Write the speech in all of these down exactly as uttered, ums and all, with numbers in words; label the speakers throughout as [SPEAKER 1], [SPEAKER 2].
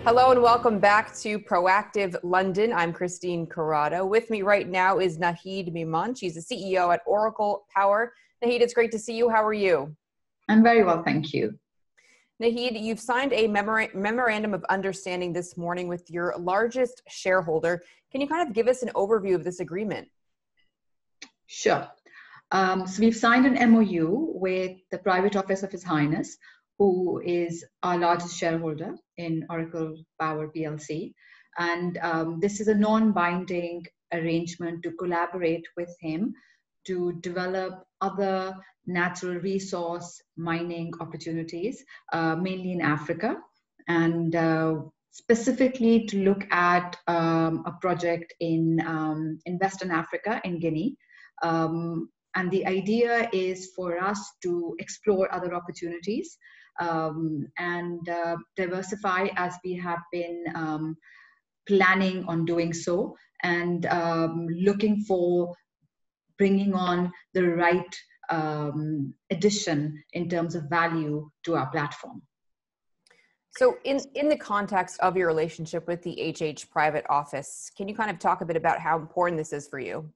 [SPEAKER 1] Hello and welcome back to Proactive London. I'm Christine Corrado. With me right now is Naheem Memon. She's the C E O at Oracle Power. Naheem, it's great to see you. How are you?
[SPEAKER 2] I'm very well, thank you.
[SPEAKER 1] Naheem, you've signed a memora- memorandum of understanding this morning with your largest shareholder. Can you kind of give us an overview of this agreement?
[SPEAKER 2] Sure. Um, so we've signed an M O U with the private office of His Highness, who is our largest shareholder in Oracle Power P L C. And um, this is a non-binding arrangement to collaborate with him to develop other natural resource mining opportunities, uh, mainly in Africa, and uh, specifically to look at um, a project in, um, in Western Africa, in Guinea. Um, and the idea is for us to explore other opportunities um, and uh, diversify, as we have been um, planning on doing so, and um, looking for bringing on the right um, addition in terms of value to our platform.
[SPEAKER 1] So in, in the context of your relationship with the H H private office, can you kind of talk a bit about how important this is for you?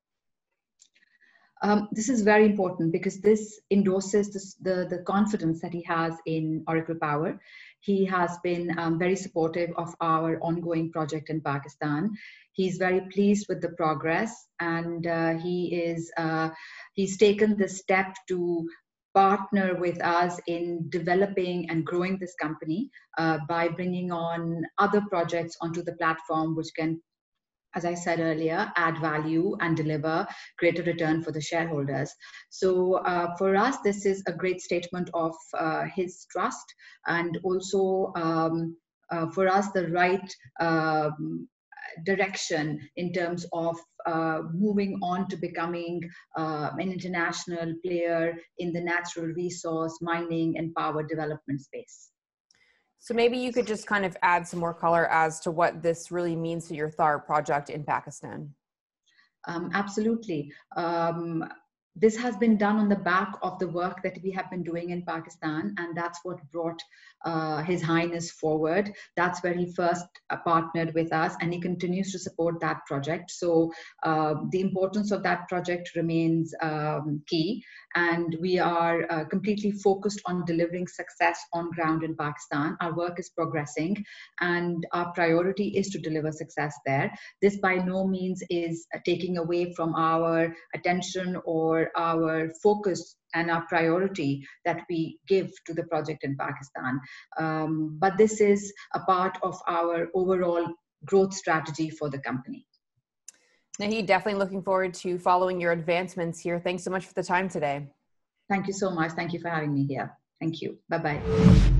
[SPEAKER 2] Um, this is very important because this endorses this, the, the confidence that he has in Oracle Power. He has been um, very supportive of our ongoing project in Pakistan. He's very pleased with the progress, and uh, he is uh, he's taken the step to partner with us in developing and growing this company uh, by bringing on other projects onto the platform, which can, as I said earlier, add value and deliver greater return for the shareholders. So uh, for us, this is a great statement of uh, his trust, and also um, uh, for us, the right um, direction in terms of uh, moving on to becoming uh, an international player in the natural resource mining and power development space.
[SPEAKER 1] So maybe you could just kind of add some more color as to what this really means to your Thar project in Pakistan.
[SPEAKER 2] Um, absolutely. Um, this has been done on the back of the work that we have been doing in Pakistan, and that's what brought uh, His Highness forward. That's where he first uh, partnered with us, and he continues to support that project. So uh, the importance of that project remains um, key, and we are uh, completely focused on delivering success on ground in Pakistan. Our work is progressing, and our priority is to deliver success there. This by no means is uh, taking away from our attention or our focus and our priority that we give to the project in Pakistan. Um, but this is a part of our overall growth strategy for the company.
[SPEAKER 1] Naheem, definitely looking forward to following your advancements here. Thanks so much for the time today.
[SPEAKER 2] Thank you so much. Thank you for having me here. Thank you. Bye-bye.